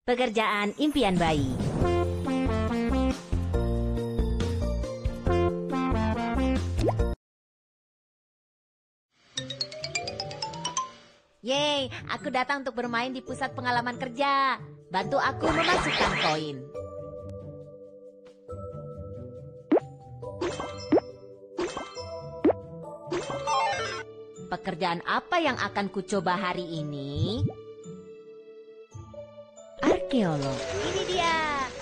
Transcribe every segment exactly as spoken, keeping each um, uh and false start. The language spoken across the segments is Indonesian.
Pekerjaan impian bayi. Yeay, aku datang untuk bermain di pusat pengalaman kerja. Bantu aku memasukkan koin. Pekerjaan apa yang akan kucoba hari ini? Arkeolog. Ini dia.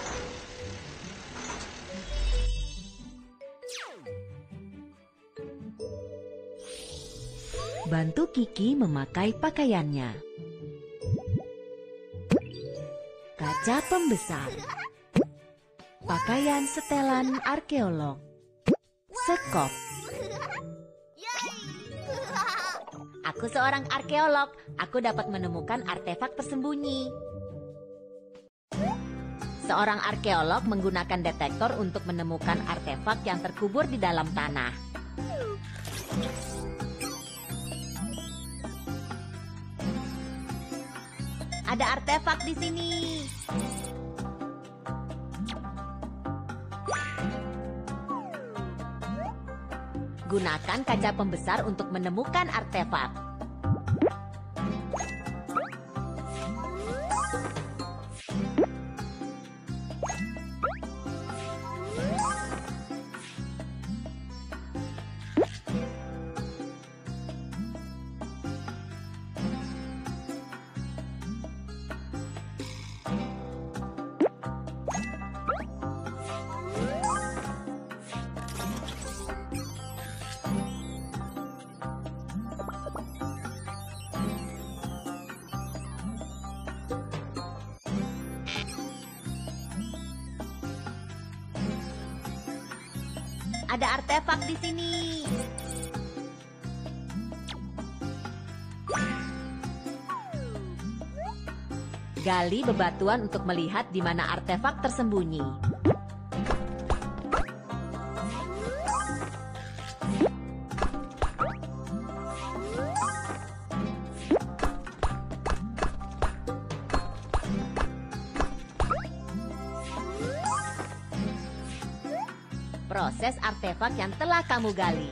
Bantu Kiki memakai pakaiannya. Kaca pembesar. Pakaian setelan arkeolog. Sekop. Aku seorang arkeolog. Aku dapat menemukan artefak tersembunyi. Seorang arkeolog menggunakan detektor untuk menemukan artefak yang terkubur di dalam tanah. Ada artefak di sini. Gunakan kaca pembesar untuk menemukan artefak. Ada artefak di sini. Gali bebatuan untuk melihat di mana artefak tersembunyi. Proses artefak yang telah kamu gali.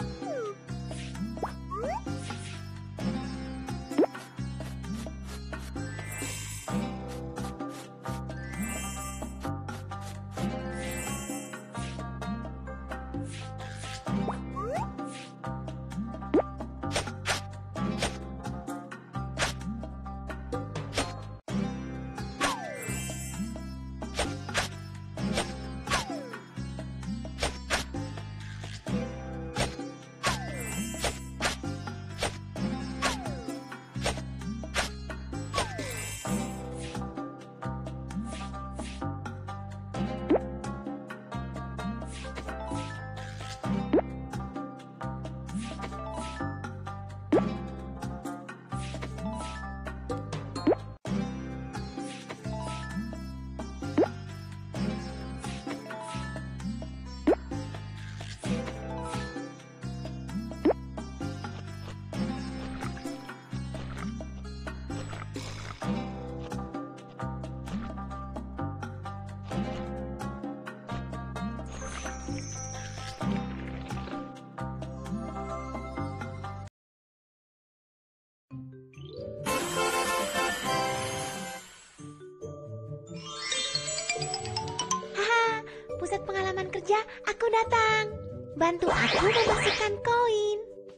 Pusat pengalaman kerja, aku datang. Bantu aku memasukkan koin.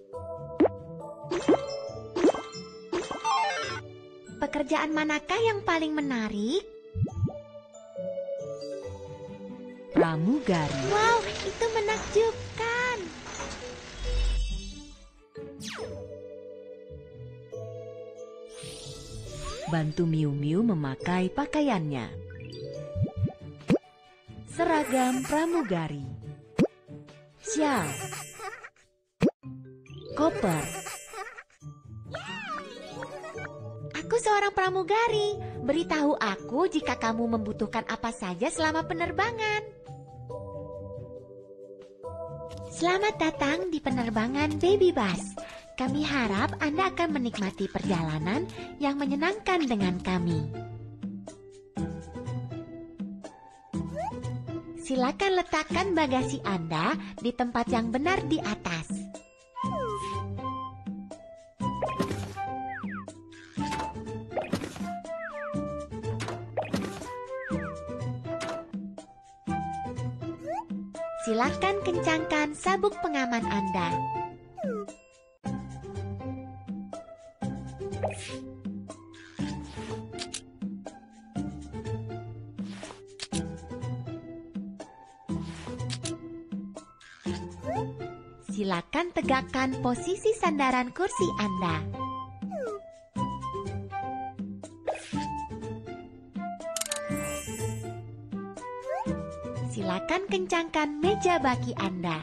Pekerjaan manakah yang paling menarik? Pramugari. Wow, itu menakjubkan. Bantu Miu Miu memakai pakaiannya. Seragam pramugari. Syal. Koper. Aku seorang pramugari. Beritahu aku jika kamu membutuhkan apa saja selama penerbangan. Selamat datang di penerbangan Baby Bus. Kami harap Anda akan menikmati perjalanan yang menyenangkan dengan kami. Silakan letakkan bagasi Anda di tempat yang benar di atas. Silakan kencangkan sabuk pengaman Anda. Silakan tegakkan posisi sandaran kursi Anda. Silakan kencangkan meja baki Anda.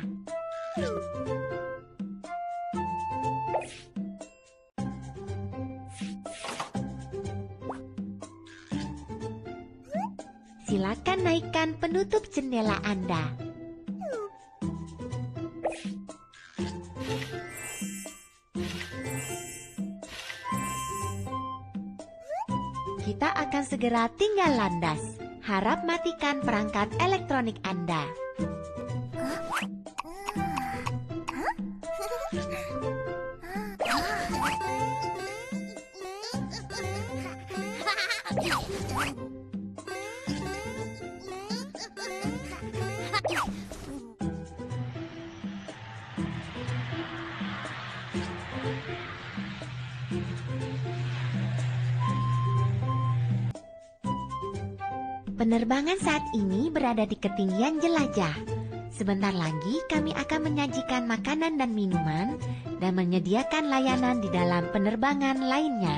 Silakan naikkan penutup jendela Anda. Kita akan segera tinggal landas. Harap matikan perangkat elektronik Anda. Penerbangan saat ini berada di ketinggian jelajah. Sebentar lagi kami akan menyajikan makanan dan minuman dan menyediakan layanan di dalam penerbangan lainnya.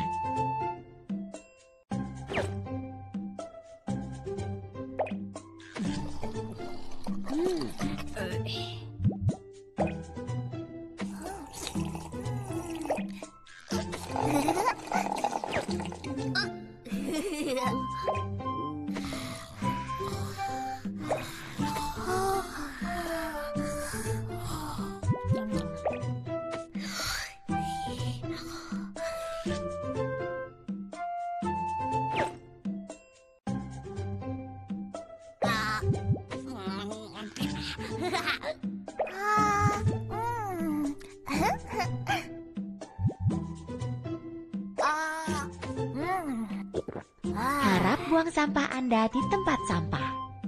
Harap buang sampah Anda di tempat sampah.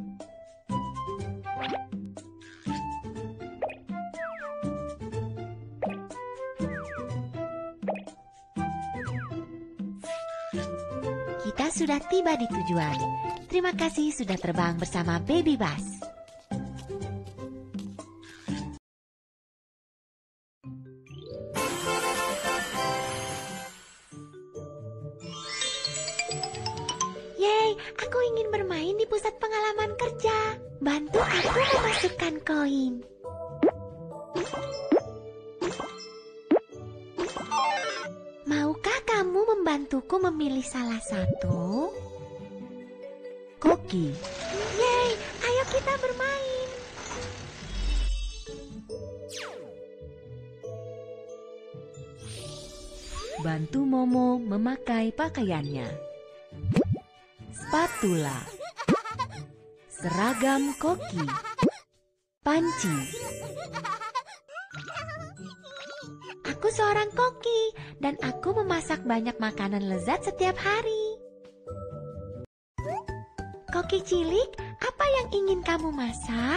Kita sudah tiba di tujuan. Terima kasih sudah terbang bersama Baby Bus. Yeay, aku ingin bermain di pusat pengalaman kerja. Bantu aku memasukkan koin. Maukah kamu membantuku memilih salah satu? Koki. Yeay, ayo kita bermain. Bantu Momo memakai pakaiannya. Spatula, seragam koki, panci. Aku seorang koki dan aku memasak banyak makanan lezat setiap hari. Koki cilik, apa yang ingin kamu masak?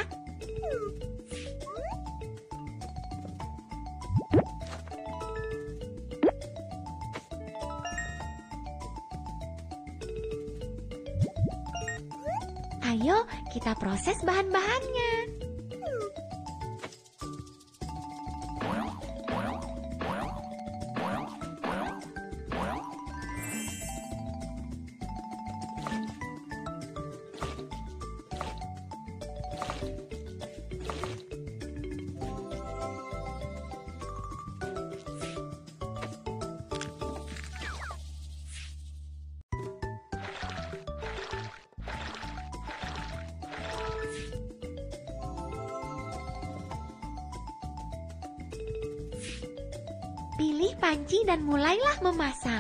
Ayo, kita proses bahan-bahannya. Pilih panci dan mulailah memasak.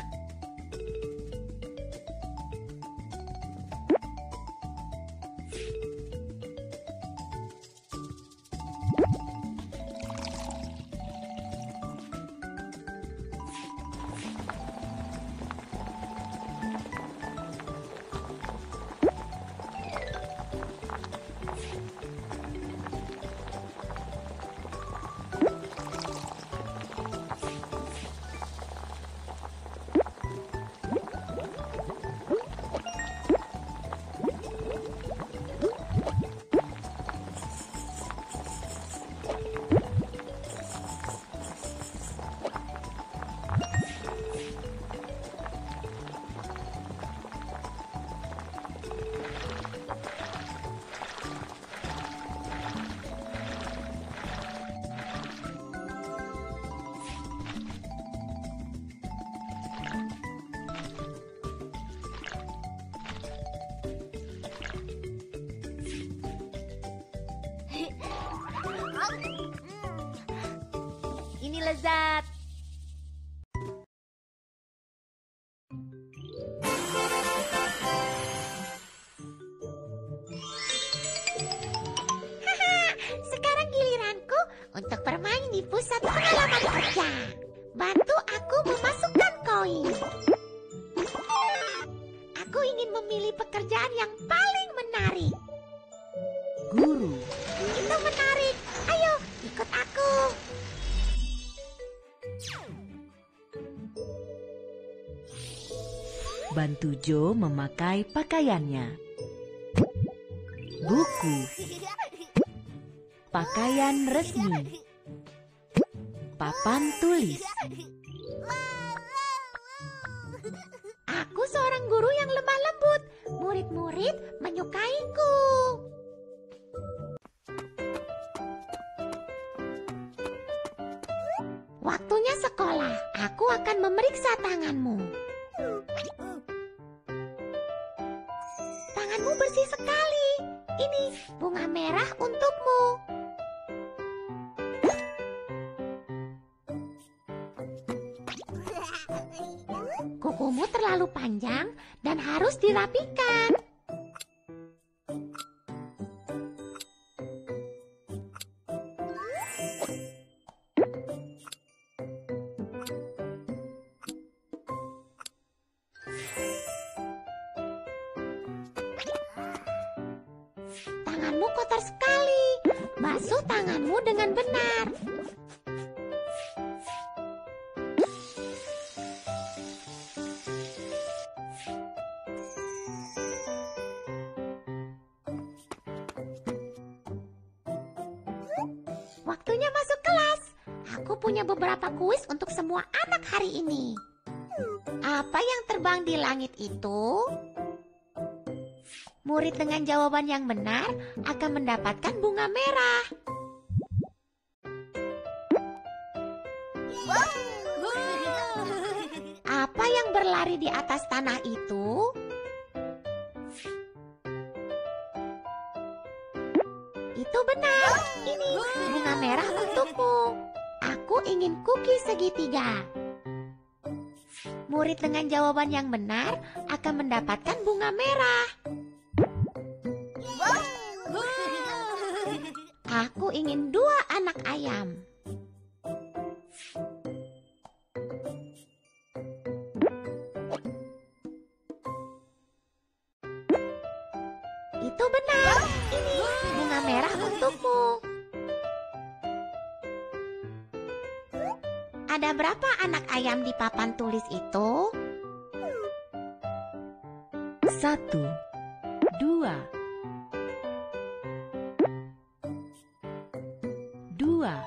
lezat. Sekarang giliranku untuk bermain di pusat pengalaman kerja. Bantu aku memasukkan koin. Aku ingin memilih pekerjaan yang paling menarik. Guru. Itu menarik. Ayo, ikut aku. Bantu Jo memakai pakaiannya. Buku. Pakaian resmi. Papan tulis. Aku seorang guru yang lemah lembut. Murid-murid menyukaiku. Waktunya sekolah. Aku akan memeriksa tanganmu. Tanganmu bersih sekali. Ini bunga merah untukmu. Kukumu terlalu panjang dan harus dirapikan. Tanganmu kotor sekali. Basuh tanganmu dengan benar. Waktunya masuk kelas. Aku punya beberapa kuis untuk semua anak hari ini. Apa yang terbang di langit itu? Murid dengan jawaban yang benar akan mendapatkan bunga merah. Apa yang berlari di atas tanah itu? Itu benar. Ini bunga merah untukmu. Aku ingin kuki segitiga. Murid dengan jawaban yang benar akan mendapatkan bunga merah. Aku ingin dua anak ayam. Itu benar. Ini bunga merah untukmu. Ada berapa anak ayam di papan tulis itu? Satu. Dua. Dua.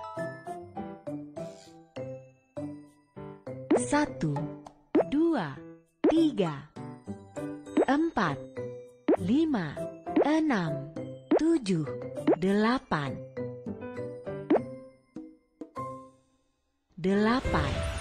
Satu. Dua. Tiga. Empat. Lima. Enam. Tujuh. Delapan. Delapan.